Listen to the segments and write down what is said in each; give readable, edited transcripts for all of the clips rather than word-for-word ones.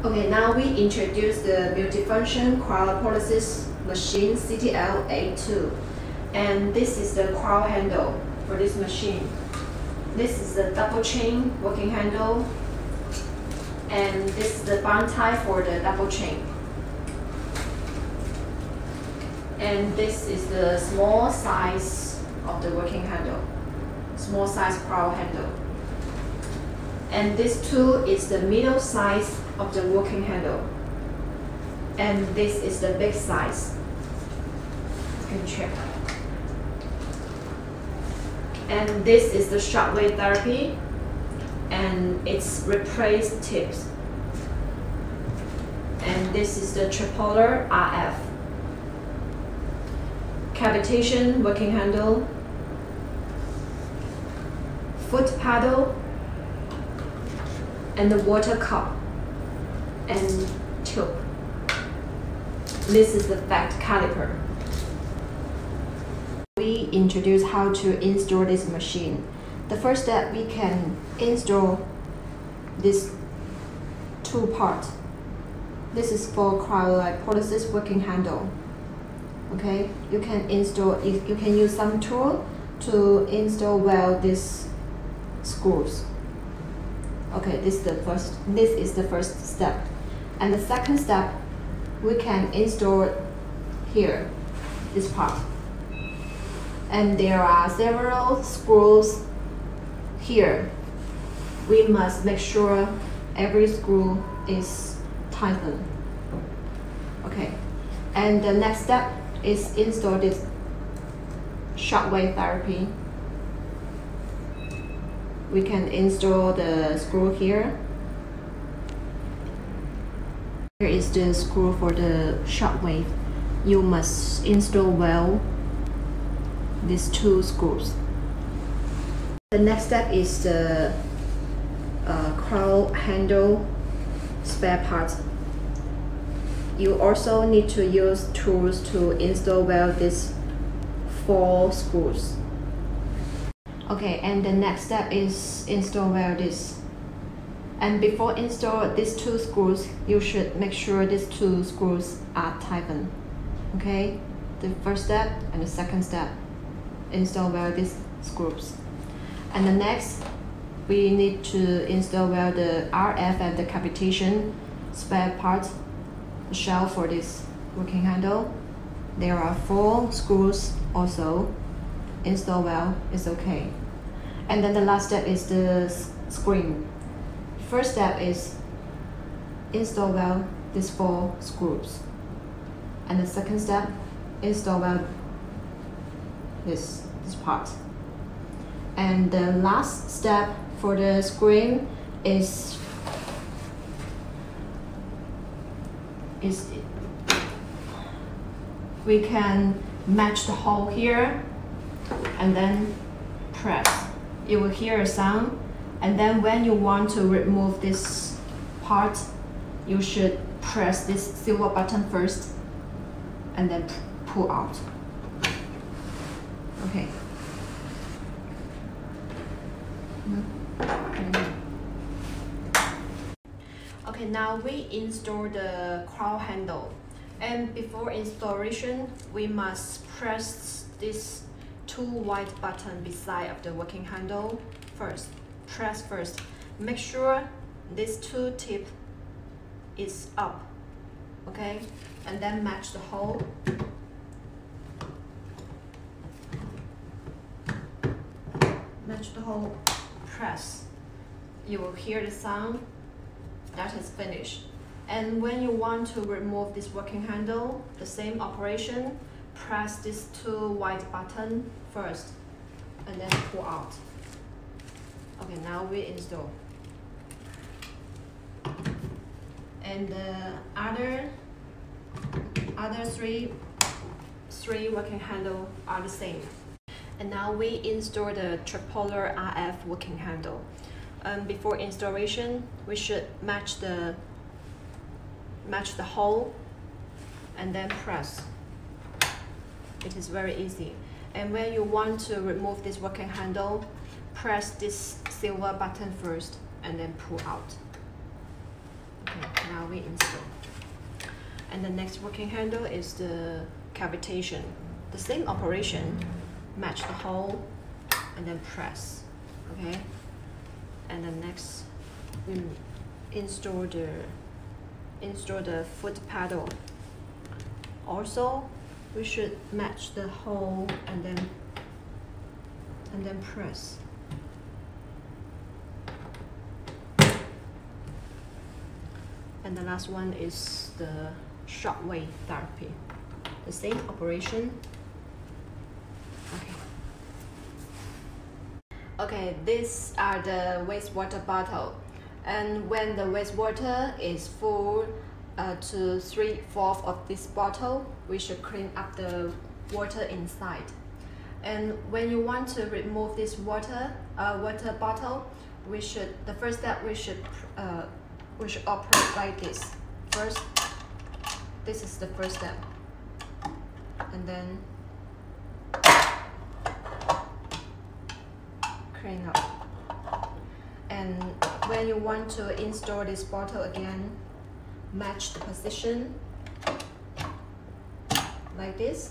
Okay, now we introduce the multifunction cryolipolysis machine CTL-A2, and this is the cryo handle for this machine. This is the double chain working handle, and this is the bond tie for the double chain. And this is the small size of the working handle, small size cryo handle. And this tool is the middle size of the working handle. And this is the big size. You can check. And this is the shockwave therapy, and it's replaced tips. And this is the tripolar RF. Cavitation working handle, foot paddle, and the water cup and tube. This is the fact caliper. We introduce how to install this machine. The first step, we can install this two part. This is for cryolipolysis working handle. Okay, you can install. You can use some tool to install well these screws. Okay, this is the first step, and the second step, we can install here this part. And there are several screws here. We must make sure every screw is tightened. Okay, and the next step is install this shockwave therapy. We can install the screw here. Here is the screw for the shockwave. You must install well these two screws. The next step is the cryo handle spare parts. You also need to use tools to install well these 4 screws. Okay, and the next step is install well this. And before install these 2 screws, you should make sure these 2 screws are tightened. Okay, the first step and the second step, install well these screws. And the next, we need to install well the RF and the cavitation spare parts. The shell for this working handle. There are 4 screws also. Install well, it's okay. And then the last step is the screen. First step is install well these 4 screws. And the second step, install well this part. And the last step for the screen is we can match the hole here and then press. You will hear a sound, and then when you want to remove this part, you should press this silver button first and then pull out. Okay. Okay, now we install the cryo handle. And before installation, we must press this 2 white button beside of the working handle first. Press first. Make sure this 2 tip is up. Okay, and then match the hole. Match the hole. Press. You will hear the sound. That is finished. And when you want to remove this working handle, the same operation, press this 2 white button first and then pull out. Okay, now we install. And the other three working handle are the same. And now we install the tripolar RF working handle. Before installation, we should match the hole and then press. It is very easy. And when you want to remove this working handle, press this silver button first and then pull out. Okay, now we we install. And the next working handle is the cavitation. The same operation, match the hole and then press, okay? And then next, we install the foot pedal. Also, we should match the hole and then press. And the last one is the shockwave therapy. The same operation. Okay, these are the wastewater bottle. And when the wastewater is full to 3/4 of this bottle, we should clean up the water inside. And when you want to remove this water bottle, the first step we should operate like this. First, this is the first step, and then clean up. And when you want to install this bottle again, match the position like this.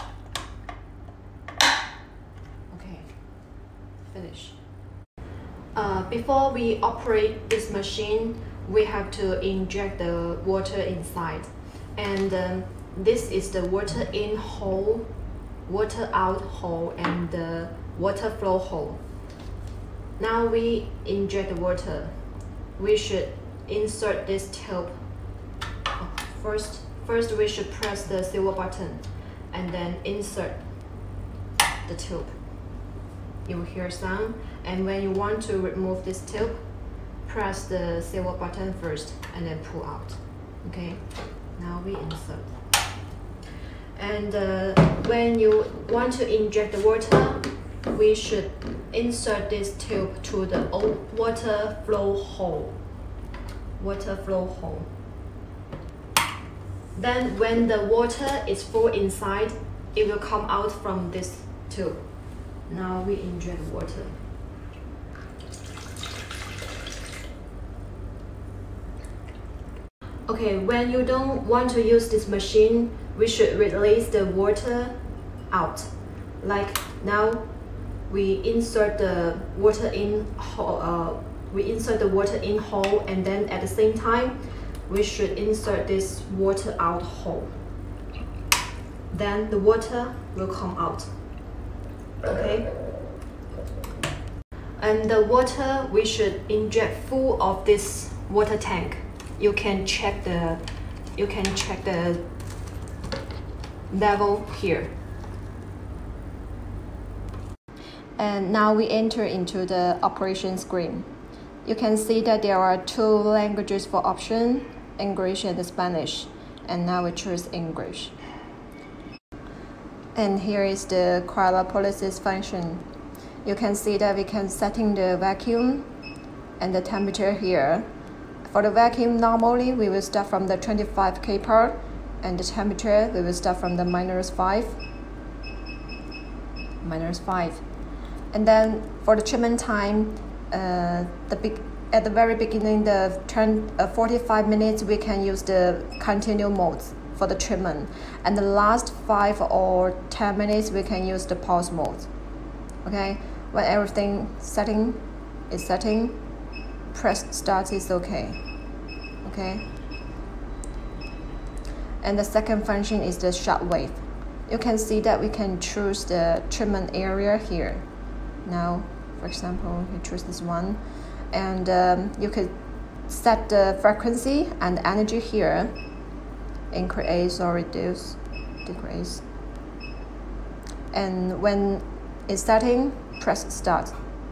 Okay, finish. Before we operate this machine, we have to inject the water inside. And this is the water in hole, water out hole, and the water flow hole. Now we inject the water. We should insert this tube. First we should press the silver button and then insert the tube. You will hear sound, and when you want to remove this tube, press the silver button first and then pull out. Okay, now we insert. And when you want to inject the water, we should insert this tube to the water flow hole. Then when the water is full inside, it will come out from this tube. Now we inject water. Okay, when you don't want to use this machine, we should release the water out. Like now, we insert the water in hole. And then at the same time, we should insert this water out hole. Then the water will come out. Okay. And the water we should inject full of this water tank. You can check the level here. And now we enter into the operation screen. You can see that there are 2 languages for option, English and Spanish. And now we choose English. And here is the cryolipolysis function. You can see that we can setting the vacuum and the temperature here. For the vacuum, normally we will start from the 25 kPa, and the temperature we will start from the -5. And then for the treatment time, at the very beginning, the 45 minutes, we can use the continue mode for the treatment. And the last 5 or 10 minutes, we can use the pause mode. Okay, when everything is setting, press start is okay. Okay. And the second function is the shockwave. You can see that we can choose the treatment area here. Now, for example, you choose this one, and you could set the frequency and energy here, increase or reduce, decrease. And when it's starting, press start.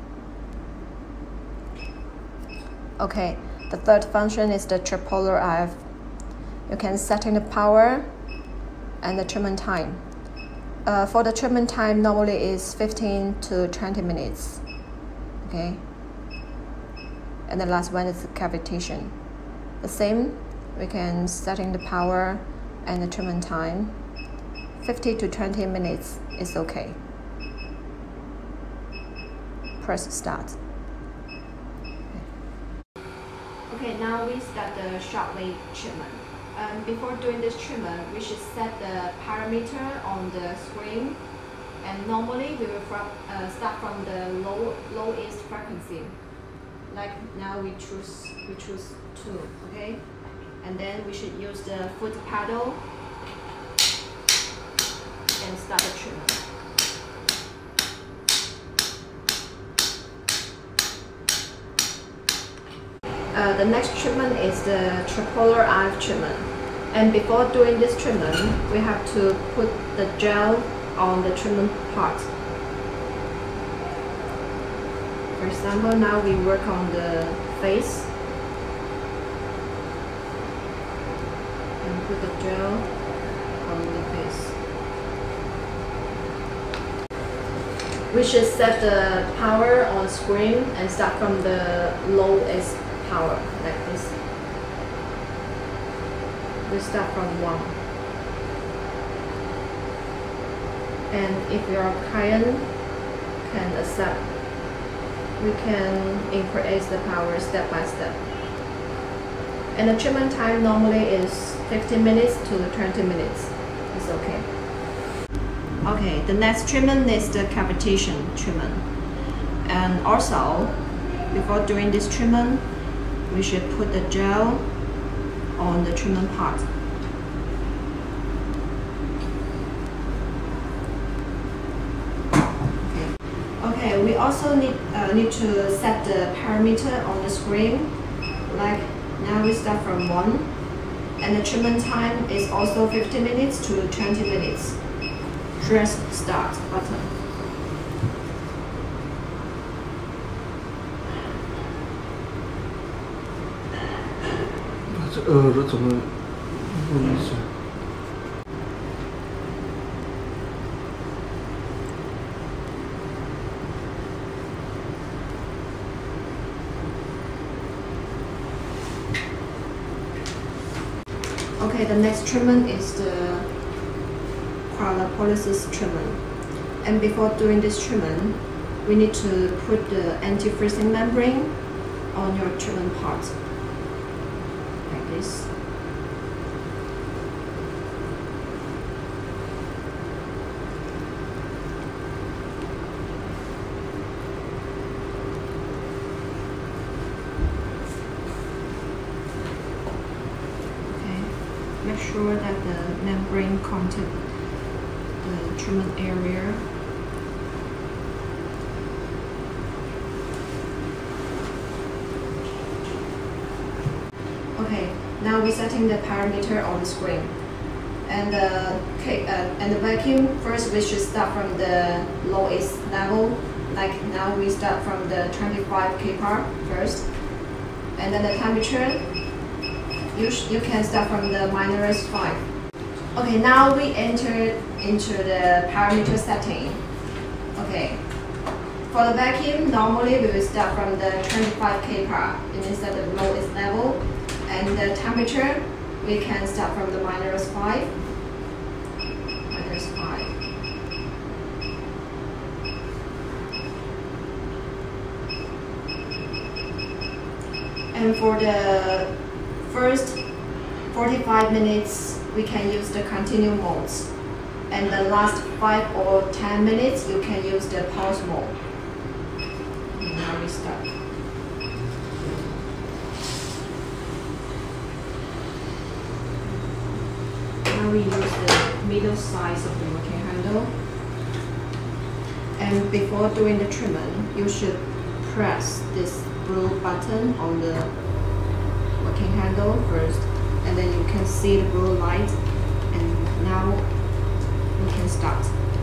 Okay, the third function is the tripolar IF. You can set in the power and the treatment time. For the treatment time, normally is 15 to 20 minutes. Okay. And the last one is the cavitation. The same, we can set in the power and the treatment time. 50 to 20 minutes is okay. Okay, now we start the shockwave treatment. Before doing this treatment, we should set the parameter on the screen. And normally we will start from the lowest frequency. Like now we choose 2, okay? And then we should use the foot pedal and start the treatment. The next treatment is the tripolar IF treatment. And before doing this treatment, we have to put the gel on the treatment part. For example, now we work on the face and put the gel on the face. We should set the power on screen and start from the lowest power, like this. We start from 1. And if your client can accept, we can increase the power step by step. And the treatment time normally is 15 minutes to 20 minutes. It's okay. Okay, the next treatment is the cavitation treatment. And also, before doing this treatment, we should put the gel on the treatment part. Okay, we also need to set the parameter on the screen. Like now we start from 1, and the treatment time is also 15 minutes to 20 minutes. Press start button. Okay, the next treatment is the cryolipolysis treatment. And before doing this treatment, we need to put the anti-freezing membrane on your treatment part, like this. Make sure that the membrane contains the treatment area. Okay, now we're setting the parameter on the screen. And the vacuum, first we should start from the lowest level. Like now we start from the 25 kPa first. And then the temperature, you can start from the -5. Okay, now we enter into the parameter setting. Okay, for the vacuum, normally we will start from the 25 kPa. It means that the lowest level. And the temperature, we can start from the -5. And for the first 45 minutes, we can use the continue modes. And the last 5 or 10 minutes, you can use the pause mode. Now we start. Now we use the middle size of the working handle. And before doing the treatment, you should press this blue button on the working handle first, and then you can see the blue light, and now we can start.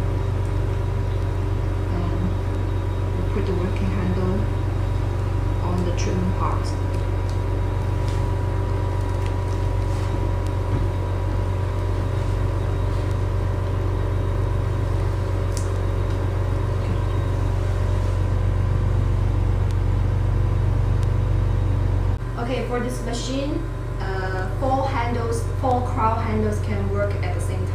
And we put the working handle on the treatment part. Okay, for this machine, 4 crowd handles can work at the same time.